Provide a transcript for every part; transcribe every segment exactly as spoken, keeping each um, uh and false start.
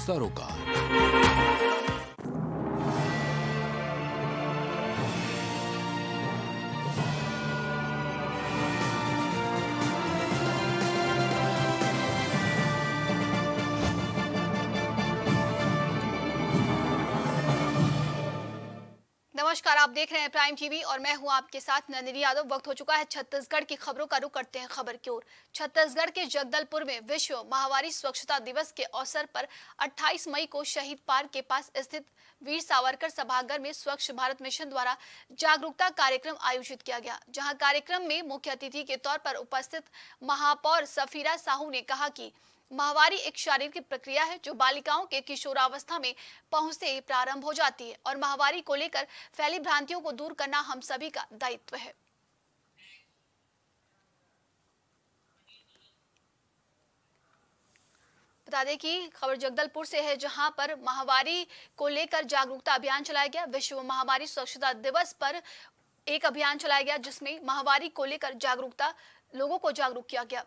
सरोकार। नमस्कार, आप देख रहे हैं प्राइम टीवी और मैं हूं आपके साथ नंदिनी यादव। वक्त हो चुका है छत्तीसगढ़ की खबरों का रुख करते हैं खबर की ओर। छत्तीसगढ़ के जगदलपुर में विश्व महावारी स्वच्छता दिवस के अवसर पर अट्ठाईस मई को शहीद पार्क के पास स्थित वीर सावरकर सभागार में स्वच्छ भारत मिशन द्वारा जागरूकता कार्यक्रम आयोजित किया गया, जहां कार्यक्रम में मुख्य अतिथि के तौर पर उपस्थित महापौर सफीरा साहू ने कहा कि माहवारी एक शारीरिक प्रक्रिया है जो बालिकाओं के किशोरावस्था में पहुंचते ही प्रारंभ हो जाती है और माहवारी को लेकर फैली भ्रांतियों को दूर करना हम सभी का दायित्व है। बता दें कि खबर जगदलपुर से है, जहां पर माहवारी को लेकर जागरूकता अभियान चलाया गया। विश्व महावारी स्वच्छता दिवस पर एक अभियान चलाया गया जिसमें माहवारी को लेकर जागरूकता लोगों को जागरूक किया गया।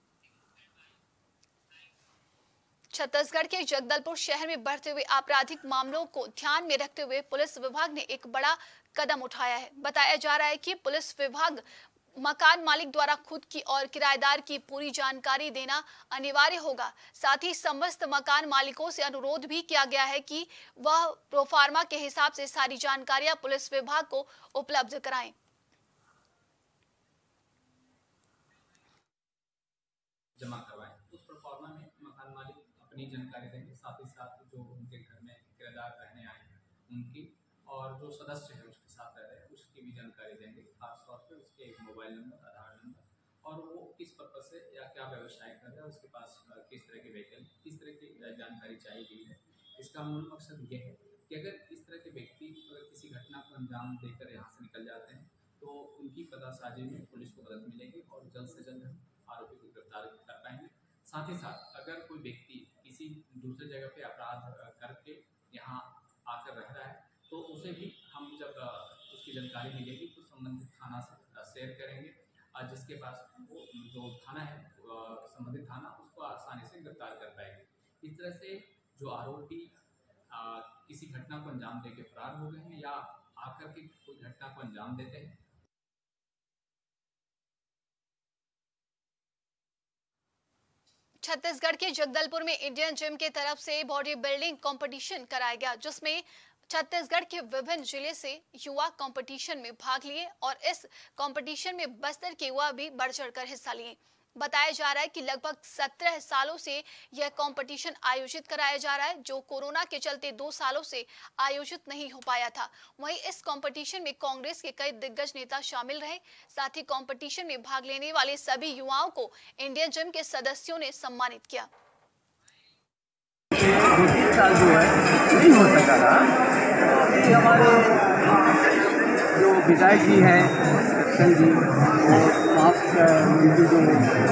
छत्तीसगढ़ के जगदलपुर शहर में बढ़ते हुए आपराधिक मामलों को ध्यान में रखते हुए पुलिस विभाग ने एक बड़ा कदम उठाया है। बताया जा रहा है कि पुलिस विभाग मकान मालिक द्वारा खुद की और किराएदार की पूरी जानकारी देना अनिवार्य होगा। साथ ही समस्त मकान मालिकों से अनुरोध भी किया गया है कि वह प्रोफार्मा के हिसाब से सारी जानकारियां पुलिस विभाग को उपलब्ध कराएं। जमा करवाएं। उस प्रोफार्मा में मकान मालिक अपनी जानकारी देंगे, साथ ही साथ जो उनके घर में किराएदार रहने आए हैं उनकी और जो सदस्य है उसके साथ रह रहे हैं उसकी भी जानकारी देंगे। खासतौर पे उसके एक मोबाइल नंबर, आधार नंबर और वो किस पर्पज से या क्या व्यवसाय कर रहा है, उसके पास किस तरह के व्हीकल, किस तरह की जानकारी चाहिए गई है। इसका मूल मकसद ये है कि अगर इस तरह के व्यक्ति अगर किसी घटना को अंजाम देकर यहाँ से निकल जाते हैं तो उनकी पतासाजी में पुलिस को मदद मिलेगी और जल्द से जल्द हम आरोपी को गिरफ्तार कर पाएंगे। साथ ही साथ अगर कोई व्यक्ति किसी दूसरे जगह पे अपराध करके यहाँ आकर रह रहा है तो उसे भी हम जब उसकी जानकारी मिलेगी तो संबंधित थाना से शेयर करेंगे और जिसके पास वो जो थाना है संबंधित थाना उसको आसानी से गिरफ्तार कर पाएगी। इस तरह से जो आरोपी किसी घटना को अंजाम दे के फरार हो गए हैं या आकर के कोई घटना को अंजाम देते हैं। छत्तीसगढ़ के जगदलपुर में इंडियन जिम के तरफ से बॉडी बिल्डिंग कंपटीशन कराया गया, जिसमें छत्तीसगढ़ के विभिन्न जिले से युवा कंपटीशन में भाग लिए और इस कंपटीशन में बस्तर के युवा भी बढ़ चढ़कर हिस्सा लिए। बताया जा रहा है कि लगभग सत्रह सालों से यह कंपटीशन आयोजित कराया जा रहा है, जो कोरोना के चलते दो सालों से आयोजित नहीं हो पाया था। वहीं इस कंपटीशन में कांग्रेस के कई दिग्गज नेता शामिल रहे। साथ ही कंपटीशन में भाग लेने वाले सभी युवाओं को इंडियन जिम के सदस्यों ने सम्मानित किया। दो तीन साल जो है नहीं हो सका था, अभी हमारे जो विधायक जी हैं दर्शन जी और आप उनकी जो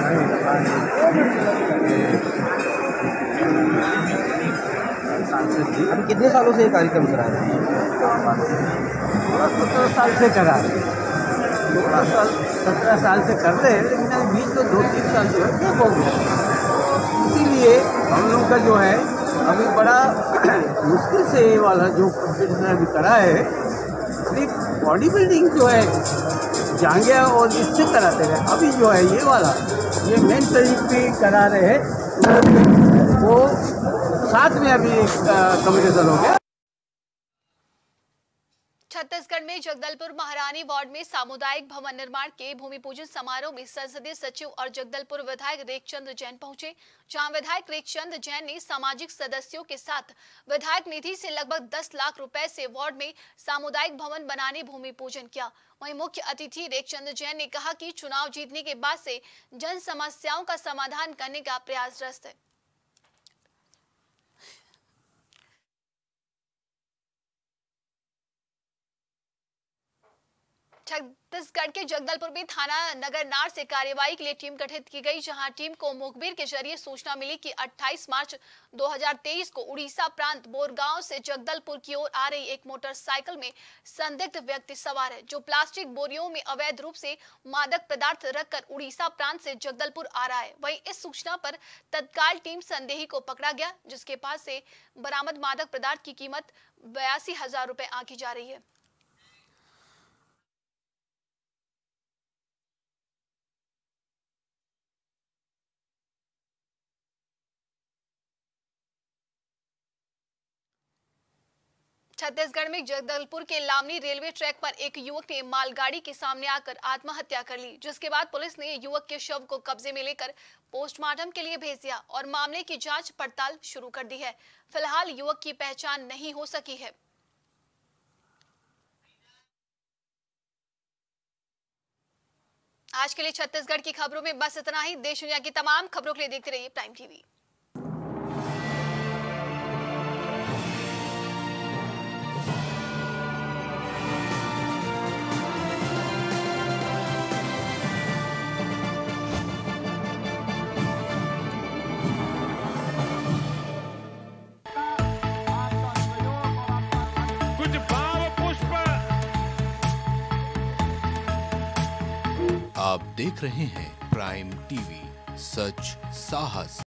सांसद जी अभी कितने सालों से ये कार्यक्रम करा रहे हैं? सत्रह साल से करा रहे हैं, सोलह साल सत्रह साल से कर रहे हैं, लेकिन अभी बीच में दो तीन साल जो है गैप हो गया। इसीलिए हम लोग का जो है अभी बड़ा मुश्किल से ये वाला जो कंपटीशन अभी करा है, सिर्फ बॉडी बिल्डिंग जो है जांघिया और इससे कराते रहे। अभी जो है ये वाला ये मेन तरीके करा रहे हैं, वो साथ में अभी एक कंपटीशन हो गया। छत्तीसगढ़ में जगदलपुर महारानी वार्ड में सामुदायिक भवन निर्माण के भूमि पूजन समारोह में संसदीय सचिव और जगदलपुर विधायक रेखचंद जैन पहुंचे, जहां विधायक रेखचंद जैन ने सामाजिक सदस्यों के साथ विधायक निधि से लगभग दस लाख रुपए से वार्ड में सामुदायिक भवन बनाने भूमि पूजन किया। वहीं मुख्य अतिथि रेखचंद जैन ने कहा कि चुनाव जीतने के बाद से जन समस्याओं का समाधान करने का प्रयासरत है। छत्तीसगढ़ के जगदलपुर में थाना नगरनार से कार्यवाही के लिए टीम गठित की गई, जहां टीम को मुखबिर के जरिए सूचना मिली कि अट्ठाईस मार्च दो हज़ार तेईस को उड़ीसा प्रांत बोरगांव से जगदलपुर की ओर आ रही एक मोटरसाइकिल में संदिग्ध व्यक्ति सवार है, जो प्लास्टिक बोरियों में अवैध रूप से मादक पदार्थ रखकर उड़ीसा प्रांत से जगदलपुर आ रहा है। वहीं इस सूचना पर तत्काल टीम संदेही को पकड़ा गया, जिसके पास से बरामद मादक पदार्थ की कीमत बयासी हजार रुपए आंकी जा रही है। छत्तीसगढ़ में जगदलपुर के लामनी रेलवे ट्रैक पर एक युवक ने मालगाड़ी के सामने आकर आत्महत्या कर ली, जिसके बाद पुलिस ने युवक के शव को कब्जे में लेकर पोस्टमार्टम के लिए भेज दिया और मामले की जांच पड़ताल शुरू कर दी है। फिलहाल युवक की पहचान नहीं हो सकी है। आज के लिए छत्तीसगढ़ की खबरों में बस इतना ही। देश दुनिया की तमाम खबरों के लिए देखते रहिए प्राइम टीवी। आप देख रहे हैं प्राइम टीवी, सच साहस